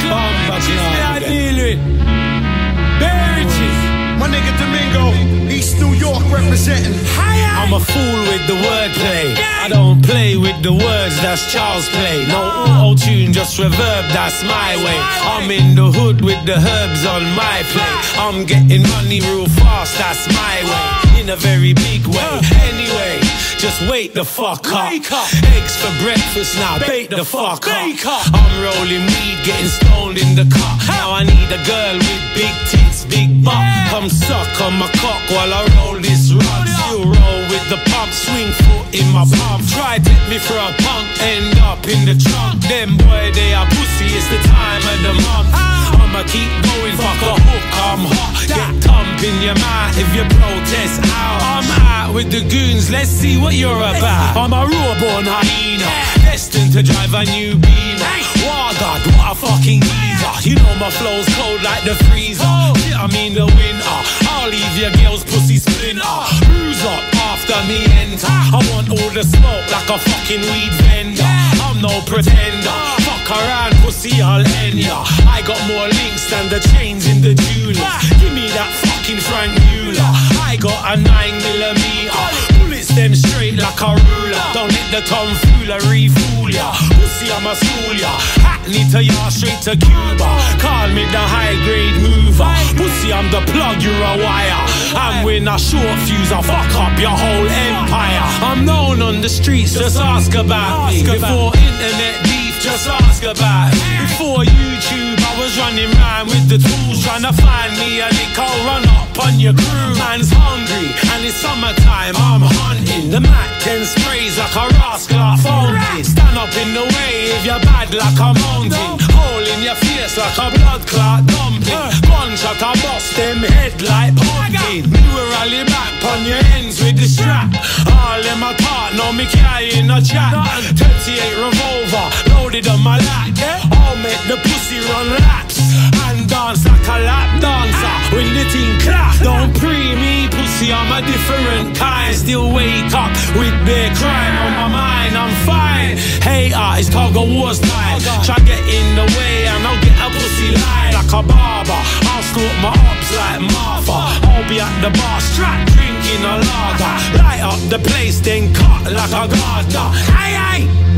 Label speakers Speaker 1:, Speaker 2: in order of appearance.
Speaker 1: Bomba I deal with. Beverages.
Speaker 2: My nigga Domingo, East New York representing.
Speaker 1: I'm a fool with the wordplay. I don't play with the words, that's child's play. No auto-tune, just reverb, that's my way. I'm in the hood with the herbs on my plate. I'm getting money real fast, that's my way. In a very big way. Anyway, just wake the fuck up. Eggs for breakfast now, bake the fuck up. I'm rolling weed, getting stoned in the car. Now I need a girl with big tits, big butt. Come suck on my cock while I roll this rug. Still roll with the pump, swing foot in my palm. Try take me for a punk, end up in the trunk. Them boy, they are pussy, it's the time of the month. I'ma keep going, fuck a hook, I'm hot. Get thump in your mouth if you protest out. I'm out with the goons, let's see what you're about. I'm a raw-born hyena, destined to drive a new Beamer. Wow, God, what a fucking geezer. You know my flow's cold like the freezer. Yeah, I mean the winter. I'll leave your girl's pussy splinter. Bruise up after me enter. I want all the smoke like a fucking weed vendor. I'm no pretender. Fuck around, pussy, I'll end ya. I got more links than the chains in the jewelers. Give me that fucking Frank Mueller. I got a 9mm. Bullets them straight like a ruler. Don't let the tomfoolery fool ya. Pussy, I'm a school ya. Hackney to ya, straight to Cuba. Call me the high-grade mover. Pussy, I'm the plug, you're a wire. And when I short fuse, I fuck up your whole empire. I'm known on the streets, just ask about me. Before internet beef, just ask about me. Before YouTube, I was running round with the tools, trying to find me a nick, I'll run up on your crew. Man's hungry, and it's summertime, I'm hunting. The Mac 10 sprays like a rascal I found it. Stand up in the way if you're bad like a mountain. Hole in your face like a blood clot dumpling. Gunshot I bust them head like pumpkin. Me will rally back on your ends with the strap. All them I thought, know me carrying a chat. 38 revolver, loaded on my lap. I'll make the pussy run laps and dance like a lap dancer. When the thing clap, don't pre me, pussy, I'm a different kind. Still wake up with bare crime on my mind, I'm fine. Hater, it's tug of war's time. Try get in the way and I'll get a pussy line like a barber. I'll stalk my ops like Martha. I'll be at the bar strap, drinking a lager. Light up the place, then cut like a gardener. Aye, aye.